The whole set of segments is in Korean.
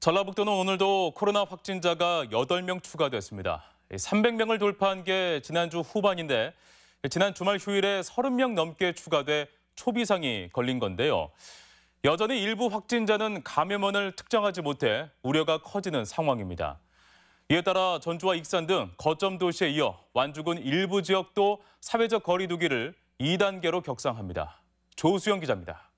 전라북도는 오늘도 코로나 확진자가 8명 추가됐습니다. 300명을 돌파한 게 지난주 후반인데 지난 주말 휴일에 30명 넘게 추가돼 초비상이 걸린 건데요. 여전히 일부 확진자는 감염원을 특정하지 못해 우려가 커지는 상황입니다. 이에 따라 전주와 익산 등 거점 도시에 이어 완주군 일부 지역도 사회적 거리 두기를 2단계로 격상합니다. 조수영 기자입니다.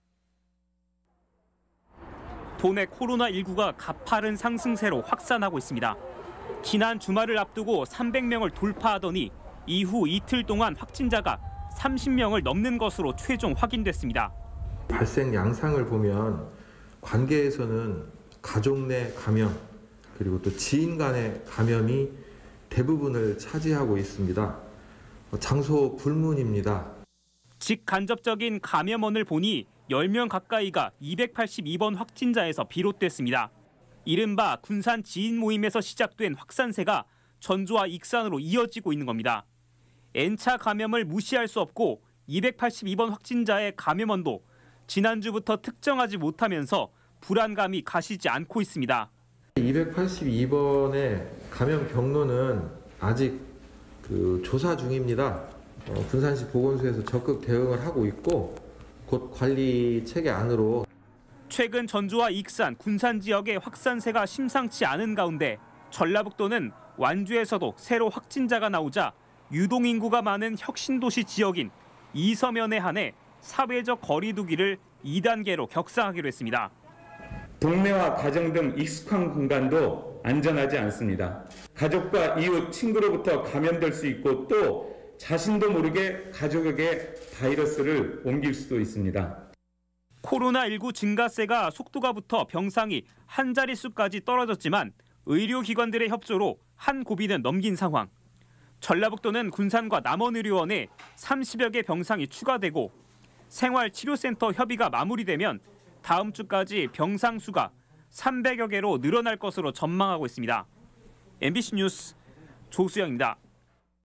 도내 코로나19가 가파른 상승세로 확산하고 있습니다. 지난 주말을 앞두고 300명을 돌파하더니 이후 이틀 동안 확진자가 30명을 넘는 것으로 최종 확인됐습니다. 발생 양상을 보면 관계에서는 가족 내 감염 그리고 또 지인 간의 감염이 대부분을 차지하고 있습니다. 장소 불문입니다. 직간접적인 감염원을 보니 10명 가까이가 282번 확진자에서 비롯됐습니다. 이른바 군산 지인 모임에서 시작된 확산세가 전주와 익산으로 이어지고 있는 겁니다. N차 감염을 무시할 수 없고 282번 확진자의 감염원도 지난주부터 특정하지 못하면서 불안감이 가시지 않고 있습니다. 282번의 감염 경로는 아직 조사 중입니다. 군산시 보건소에서 적극 대응을 하고 있고 곧 관리 체계 안으로. 최근 전주와 익산, 군산 지역의 확산세가 심상치 않은 가운데 전라북도는 완주에서도 새로 확진자가 나오자 유동인구가 많은 혁신도시 지역인 이서면에 한해 사회적 거리 두기를 2단계로 격상하기로 했습니다. 동네와 가정 등 익숙한 공간도 안전하지 않습니다. 가족과 이웃, 친구로부터 감염될 수 있고 또 자신도 모르게 가족에게 바이러스를 옮길 수도 있습니다. 코로나19 증가세가 속도가 붙어 병상이 한 자릿수까지 떨어졌지만 의료기관들의 협조로 한 고비는 넘긴 상황. 전라북도는 군산과 남원의료원에 30여 개 병상이 추가되고 생활치료센터 협의가 마무리되면 다음 주까지 병상 수가 300여 개로 늘어날 것으로 전망하고 있습니다. MBC 뉴스 조수영입니다.